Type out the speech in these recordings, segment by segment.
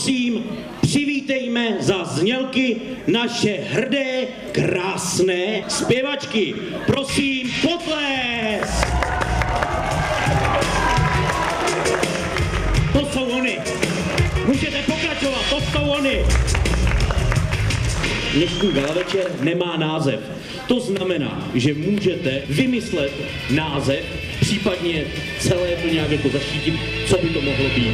prosím, přivítejme za znělky naše hrdé, krásné zpěvačky. Prosím, potlesk! To jsou oni. Můžete pokračovat, to jsou oni. Dnešní gala večer nemá název. To znamená, že můžete vymyslet název, případně celé to nějak jako zaštítit, co by to mohlo být.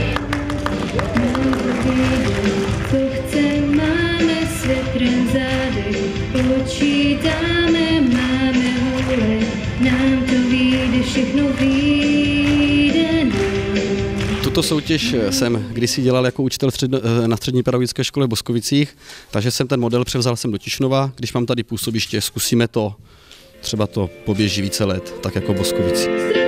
Co chce, máme svět prém zády, počítáme, máme vůle, nám to vyjde, všechno vyjde nám. Tuto soutěž jsem kdysi dělal jako učitel na střední pedagogické škole v Boskovicích, takže jsem ten model převzal sem do Tišnova. Když mám tady působiště, zkusíme to, třeba to poběží více let, tak jako Boskovici.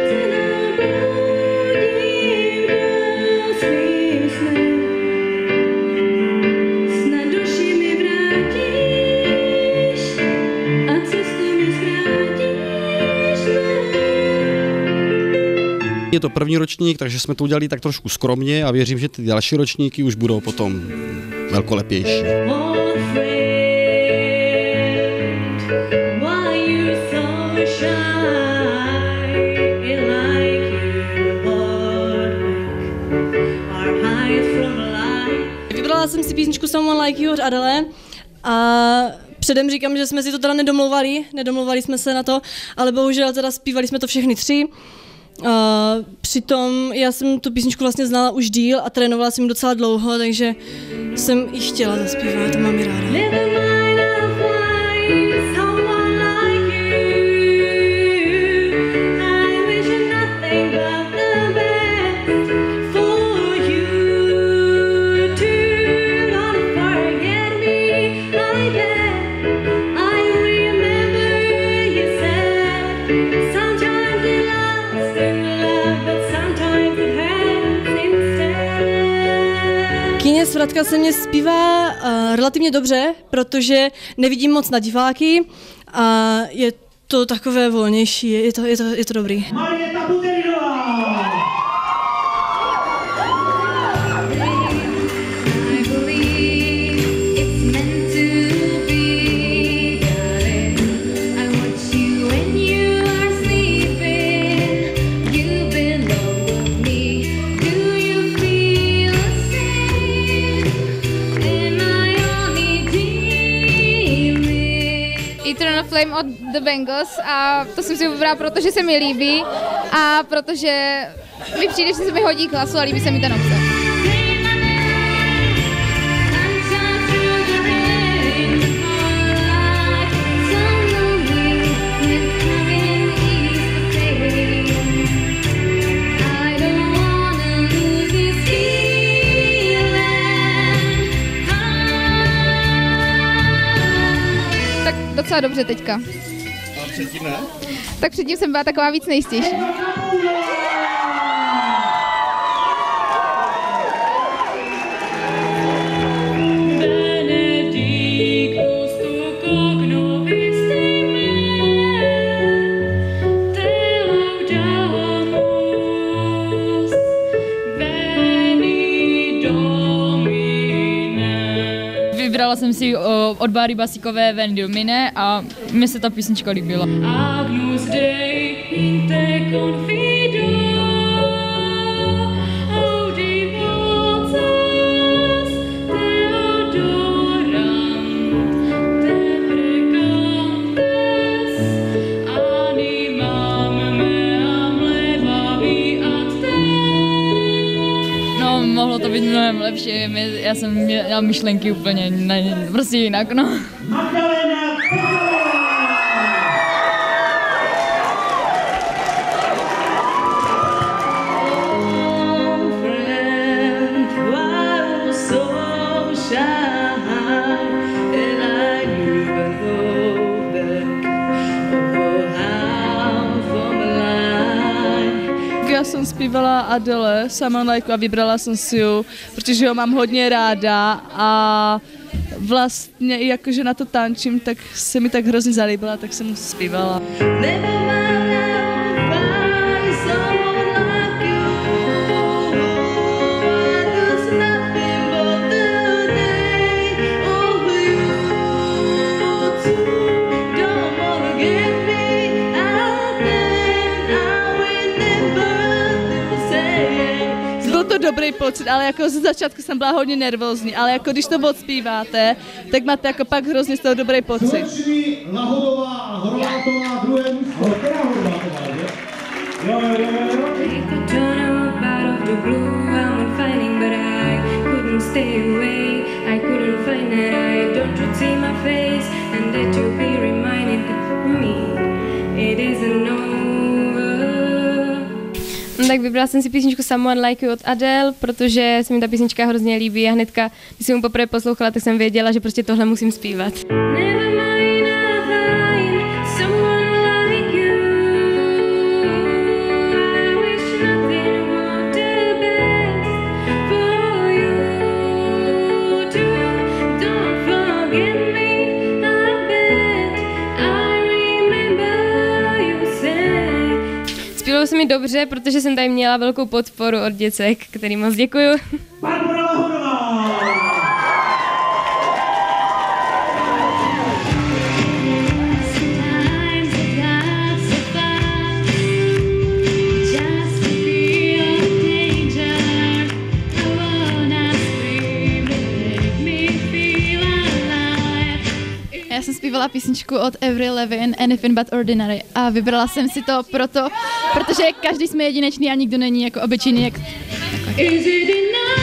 Je to první ročník, takže jsme to udělali tak trošku skromně a věřím, že ty další ročníky už budou potom velkolepější. Vybrala jsem si písničku Someone Like You od Adele a předem říkám, že jsme si to teda nedomluvali jsme se na to, ale bohužel teda zpívali jsme to všechny tři. Přitom já jsem tu písničku vlastně znala už díl a trénovala jsem ji docela dlouho, takže jsem ji chtěla zaspívat, to mám ji ráda. Svratka se mě zpívá relativně dobře, protože nevidím moc na diváky a je to takové volnější, je to dobrý. Flame od The Bangles a to jsem si vybrala, protože se mi líbí a protože mi přijde, že se mi hodí k hlasu a líbí se mi ten obsah. Docela dobře teďka. A předtím ne? Tak předtím jsem byla taková víc nejistější. Vybrala jsem si od Báry Basíkové Ven Domine a mně se ta písnička líbila. Agnus Dei in te confido, audivoces te adoram, te precantes, animam meam levavi ad te. No, mohlo to být mnohem lepší, já jsem měla myšlenky úplně prostě jinak, no. Já jsem zpívala Adele, Someone Like You, a vybrala jsem si ju, protože ho mám hodně ráda a vlastně i jakože na to tančím, tak se mi tak hrozně zalíbila, tak jsem zpívala. pocit, ale jako ze začátku jsem byla hodně nervózní, ale jako když to odspíváte, tak máte jako pak hrozně z toho dobrý pocit. Slečny Lahodová a Horvátová, druhé místo. Která Horvátová, že? Jo. Stay away, I couldn't find that I don't you see my face and that you'll be reminded that me it isn't over. Tak vybrala jsem si písničku Someone Like You od Adele, protože se mi ta písnička hrozně líbí a hnedka, když jsem mu poprvé poslouchala, tak jsem věděla, že prostě tohle musím zpívat. Never mind, I'll find someone like you. I wish nothing but the best for you too. Don't forget me, I bet I remember you said. Zpívalo se mi dobře, protože jsem tady měla velkou podporu od děcek, který moc děkuju. Barbora Lahodová! Já jsem zpívala písničku od Avril Lavigne, Anything But Ordinary, a vybrala jsem si to protože každý jsme jedinečný a nikdo není jako obyčejný. Is it enough?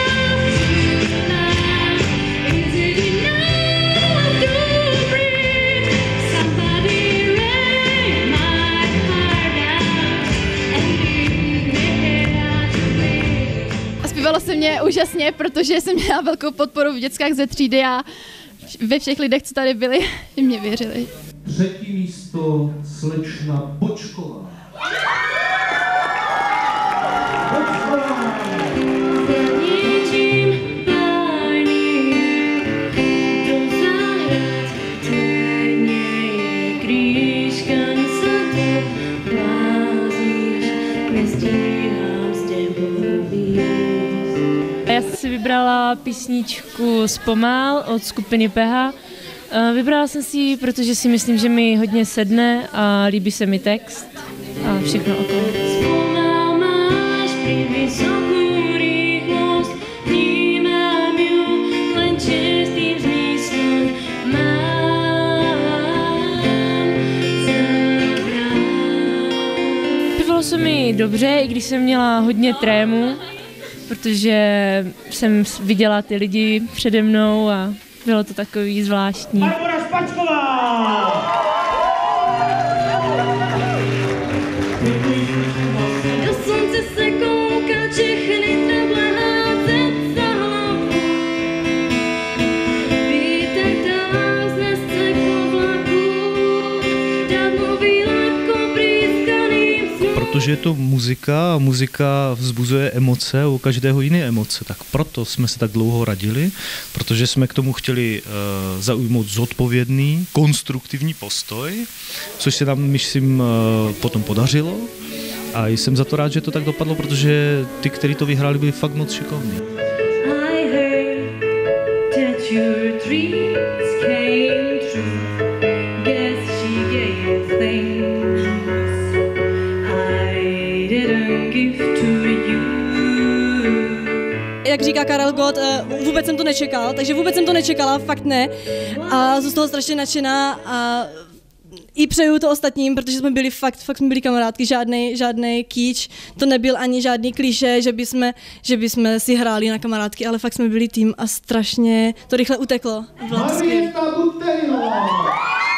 Is it enough to breathe? Somebody raise my heart out and leave me out. A zpívalo se mě úžasně, protože jsem měla velkou podporu v dětskách ze třídy a ve všech lidech, co tady byli, mě věřili. Třetí místo slečna Bočková. Já jsem si vybrala písničku Zpomal od skupiny PH. Vybrala jsem si ji, protože si myslím, že mi hodně sedne a líbí se mi text a všechno okolo. Zpomal máš pri vysokú rýchlosť, vnímam ju len čistým zmyslom. Zpívalo se mi dobře, i když jsem měla hodně trému, protože jsem viděla ty lidi přede mnou a bylo to takový zvláštní. Barbora Špačková! Do slunce se kouká, všechny trblháce za hlavu. Vítr dál znese po vlaku, dávno výletko prýskaným snům. Protože je to muzika a muzika vzbuzuje emoce, u každého jiné emoce, tak proto jsme se tak dlouho radili, protože jsme k tomu chtěli zaujmout zodpovědný, konstruktivní postoj, což se nám, myslím, potom podařilo a jsem za to rád, že to tak dopadlo, protože ty, kteří to vyhráli, byli fakt moc šikovní. I heard that your dreams came true. Guess she gave things I didn't give to you. Jak říká Karel Gott, vůbec jsem to nečekal, takže vůbec jsem to nečekala, fakt ne. A jsem z toho strašně nadšená a i přeju to ostatním, protože jsme byli fakt jsme byli kamarádky, žádnej kýč, to nebyl ani žádný klišé, že bychom si hráli na kamarádky, ale fakt jsme byli tým a strašně to rychle uteklo. Bylo to skvělé. Marieta Buterinová!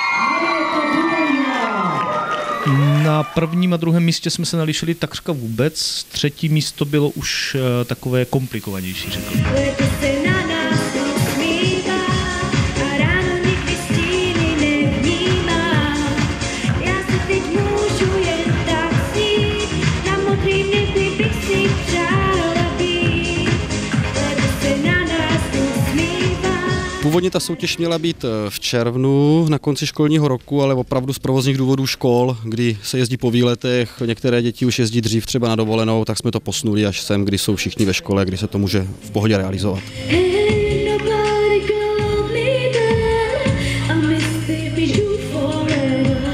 Na prvním a druhém místě jsme se nališili takřka vůbec, třetí místo bylo už takové komplikovanější, řekl bych. Leto se na nás usmívá a ráno nikdy stíny nevnímá. Já se teď můžu jen tak snít, na modrým nebi bych si přála být. Leto se na nás usmívá. Původně ta soutěž měla být v červnu na konci školního roku, ale opravdu z provozních důvodů škol, kdy se jezdí po výletech, některé děti už jezdí dřív třeba na dovolenou, tak jsme to posunuli až sem, kdy jsou všichni ve škole, kdy se to může v pohodě realizovat. Hey, nobody can love me better. I miss baby you forever.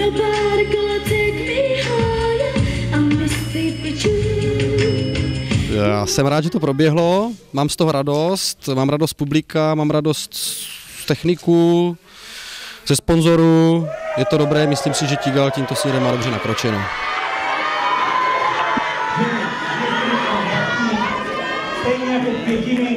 Nobody gonna take me higher. I miss baby you. Já jsem rád, že to proběhlo, mám z toho radost, mám radost publika, mám radost z techniků, ze sponzorů, je to dobré, myslím si, že Tigal tímto směrem má dobře nakročeno. Stejně jako v Květimi